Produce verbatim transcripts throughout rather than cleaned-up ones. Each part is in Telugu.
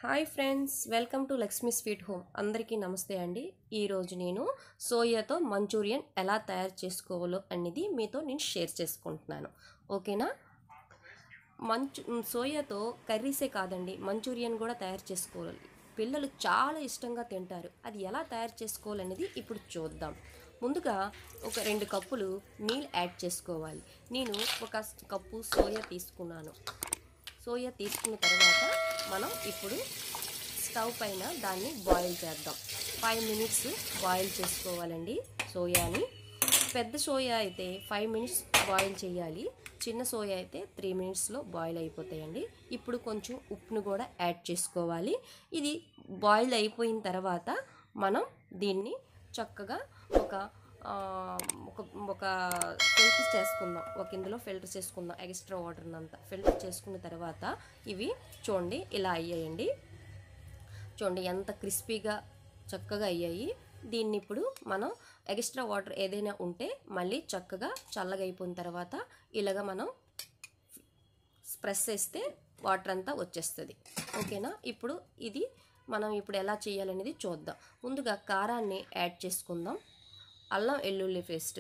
Hi friends, welcome to Lakshmi sweet home. అందరికీ నమస్తే అండి. ఈరోజు నేను సోయాతో మంచూరియన్ ఎలా తయారు చేసుకోవాలో అనేది మీతో నేను షేర్ చేసుకుంటున్నాను. ఓకేనా? మంచు సోయాతో కర్రీసే కాదండి, మంచూరియన్ కూడా తయారు చేసుకోవాలి. పిల్లలు చాలా ఇష్టంగా తింటారు. అది ఎలా తయారు చేసుకోవాలనేది ఇప్పుడు చూద్దాం. ముందుగా ఒక రెండు కప్పులు నీళ్ళు యాడ్ చేసుకోవాలి. నేను ఒక కప్పు సోయా తీసుకున్నాను. సోయా తీసుకున్న తర్వాత మనం ఇప్పుడు స్టవ్ పైన దాన్ని బాయిల్ చేద్దాం. ఫైవ్ మినిట్స్ బాయిల్ చేసుకోవాలండి సోయాని. పెద్ద సోయా అయితే ఫైవ్ మినిట్స్ బాయిల్ చేయాలి. చిన్న సోయా అయితే త్రీ మినిట్స్లో బాయిల్ అయిపోతాయండి. ఇప్పుడు కొంచెం ఉప్పును కూడా యాడ్ చేసుకోవాలి. ఇది బాయిల్ అయిపోయిన తర్వాత మనం దీన్ని చక్కగా ఒక ఒక ఒక ఫిల్టర్ చేసుకుందాం. ఒక ఇందులో ఫిల్టర్ చేసుకుందాం. ఎక్స్ట్రా వాటర్ని అంతా ఫిల్టర్ చేసుకున్న తర్వాత ఇవి చూడండి ఇలా అయ్యాయండి. చూడండి ఎంత క్రిస్పీగా చక్కగా అయ్యాయి. దీన్ని ఇప్పుడు మనం ఎక్స్ట్రా వాటర్ ఏదైనా ఉంటే మళ్ళీ చక్కగా చల్లగా అయిపోయిన తర్వాత ఇలాగ మనం ప్రెస్ చేస్తే వాటర్ అంతా వచ్చేస్తుంది. ఓకేనా? ఇప్పుడు ఇది మనం ఇప్పుడు ఎలా చేయాలనేది చూద్దాం. ముందుగా కారాన్ని యాడ్ చేసుకుందాం. అల్లం వెల్లుల్లి పేస్ట్,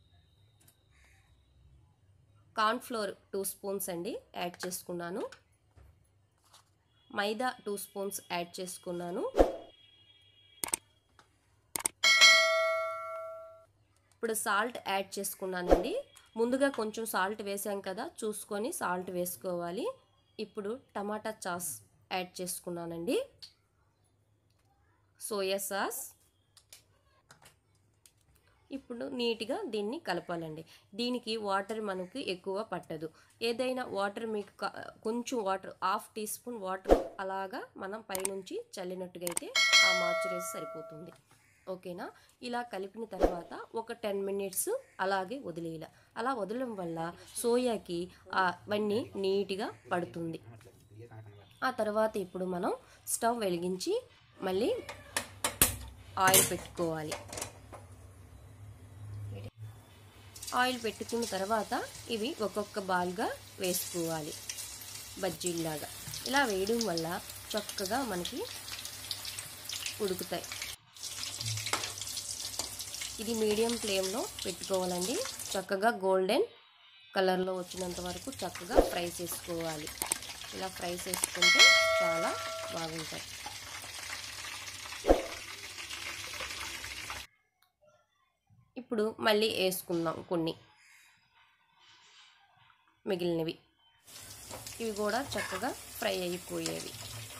కార్న్ఫ్లోర్ టూ స్పూన్స్ అండి యాడ్ చేసుకున్నాను. మైదా టూ స్పూన్స్ యాడ్ చేసుకున్నాను. ఇప్పుడు సాల్ట్ యాడ్ చేసుకున్నానండి. ముందుగా కొంచెం సాల్ట్ వేసాం కదా, చూసుకొని సాల్ట్ వేసుకోవాలి. ఇప్పుడు టమాటా సాస్ యాడ్ చేసుకున్నానండి. Soya sauce. ఇప్పుడు నీట్గా దీన్ని కలపాలండి. దీనికి వాటర్ మనకు ఎక్కువ పట్టదు. ఏదైనా వాటర్ మీకు కొంచెం water half tea spoon water అలాగా మనం పైనుంచి చల్లినట్టుగా అయితే ఆ మాయిశ్చరైజ్ సరిపోతుంది. ఓకేనా? ఇలా కలిపిన తర్వాత ఒక టెన్ మినిట్స్ అలాగే వదిలేయాలి. అలా వదలడం వల్ల సోయాకి అవన్నీ నీట్గా పడుతుంది. ఆ తర్వాత ఇప్పుడు మనం స్టవ్ వెలిగించి మళ్ళీ ఆయిల్ పెట్టుకోవాలి. ఆయిల్ పెట్టుకున్న తర్వాత ఇవి ఒక్కొక్క బాల్గా వేసుకోవాలి, బజ్జీల్లాగా. ఇలా వేయడం వల్ల చక్కగా మనకి ఉడుకుతాయి. ఇది మీడియం ఫ్లేమ్లో పెట్టుకోవాలండి. చక్కగా గోల్డెన్ కలర్లో వచ్చినంత వరకు చక్కగా ఫ్రై చేసుకోవాలి. ఇలా ఫ్రై చేసుకుంటే చాలా బాగుంటాయి. ఇప్పుడు మళ్ళీ వేసుకుందాం కొన్ని మిగిలినవి. ఇవి కూడా చక్కగా ఫ్రై అయిపోయేవి.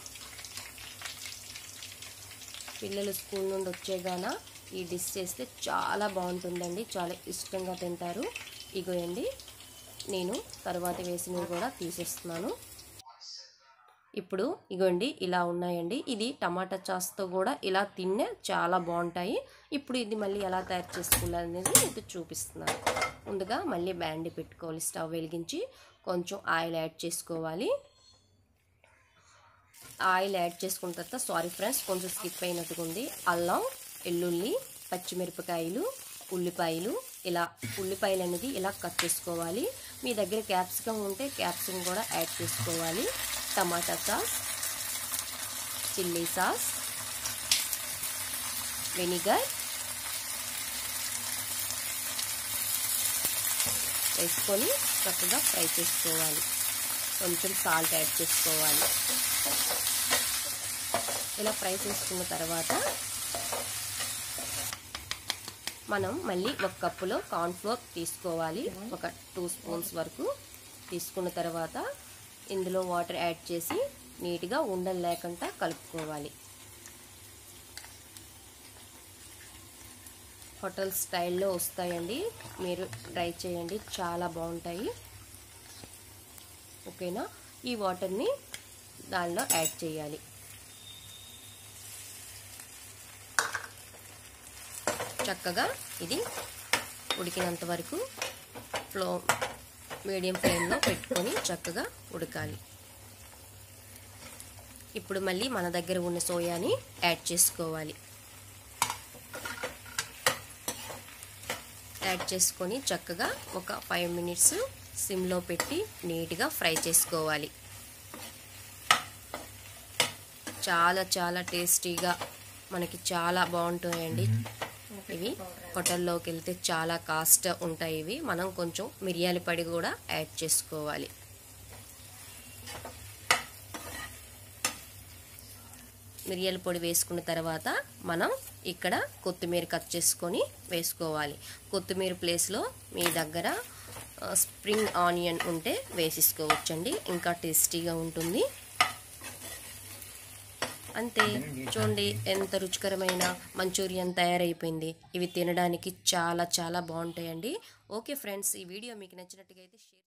పిల్లలు స్కూల్ నుండి వచ్చేగాన ఈ డిష్ చేస్తే చాలా బాగుంటుందండి. చాలా ఇష్టంగా తింటారు. ఇగోయండి, నేను తర్వాత వేసినవి కూడా తీసేస్తున్నాను. ఇప్పుడు ఇగోండి ఇలా ఉన్నాయండి. ఇది టమాటా సాస్తో కూడా ఇలా తిన్నే చాలా బాగుంటాయి. ఇప్పుడు ఇది మళ్ళీ ఎలా తయారు చేసుకోవాలనేది మీకు చూపిస్తున్నాను. ముందుగా మళ్ళీ బ్యాండి పెట్టుకోవాలి. స్టవ్ వెలిగించి కొంచెం ఆయిల్ యాడ్ చేసుకోవాలి. ఆయిల్ యాడ్ చేసుకున్న తర్వాత సారీ ఫ్రెండ్స్, కొంచెం స్కిప్ అయినట్టుగా ఉంది. అల్లం, వెల్లుల్లి, పచ్చిమిరపకాయలు, ఉల్లిపాయలు, ఇలా ఉల్లిపాయలు అనేది ఇలా కట్ చేసుకోవాలి. మీ దగ్గర క్యాప్సికమ్ ఉంటే క్యాప్సికమ్ కూడా యాడ్ చేసుకోవాలి. టమాటా సాస్, చిల్లీ సాస్, వెనిగర్ వేసుకొని చక్కగా ఫ్రై చేసుకోవాలి. కొంచెం సాల్ట్ యాడ్ చేసుకోవాలి. ఇలా ఫ్రై చేసుకున్న తర్వాత మనం మళ్ళీ ఒక కప్పులో కార్న్ఫ్లోర్ తీసుకోవాలి. ఒక టూ స్పూన్స్ వరకు తీసుకున్న తర్వాత ఇందులో వాటర్ యాడ్ చేసి నీట్గా ఉండలు లేకుండా కలుపుకోవాలి. హోటల్ స్టైల్లో వస్తాయండి, మీరు ట్రై చేయండి, చాలా బాగుంటాయి. ఓకేనా? ఈ వాటర్ని దానిలో యాడ్ చేయాలి. చక్కగా ఇది ఉడికినంత వరకు ఫ్లో మీడియం ఫ్లేమ్లో పెట్టుకొని చక్కగా ఉడకాలి. ఇప్పుడు మళ్ళీ మన దగ్గర ఉన్న సోయాని యాడ్ చేసుకోవాలి. యాడ్ చేసుకొని చక్కగా ఒక ఫైవ్ మినిట్స్ సిమ్లో పెట్టి నీట్గా ఫ్రై చేసుకోవాలి. చాలా చాలా టేస్టీగా మనకి చాలా బాగుంటాయండి ఇవి. హోటల్లోకి వెళ్తే చాలా కాస్ట్ ఉంటాయి ఇవి. మనం కొంచెం మిరియాల పొడి కూడా యాడ్ చేసుకోవాలి. మిరియాల పొడి వేసుకున్న తర్వాత మనం ఇక్కడ కొత్తిమీర కట్ చేసుకొని వేసుకోవాలి. కొత్తిమీర ప్లేస్లో మీ దగ్గర స్ప్రింగ్ ఆనియన్ ఉంటే వేసేసుకోవచ్చండి, ఇంకా టేస్టీగా ఉంటుంది. అంతే, చూడండి ఎంత రుచికరమైన మంచూరియన్ తయారైపోయింది. ఇవి తినడానికి చాలా చాలా బాగుంటాయండి. ఓకే ఫ్రెండ్స్, ఈ వీడియో మీకు నచ్చినట్టుగా అయితే షేర్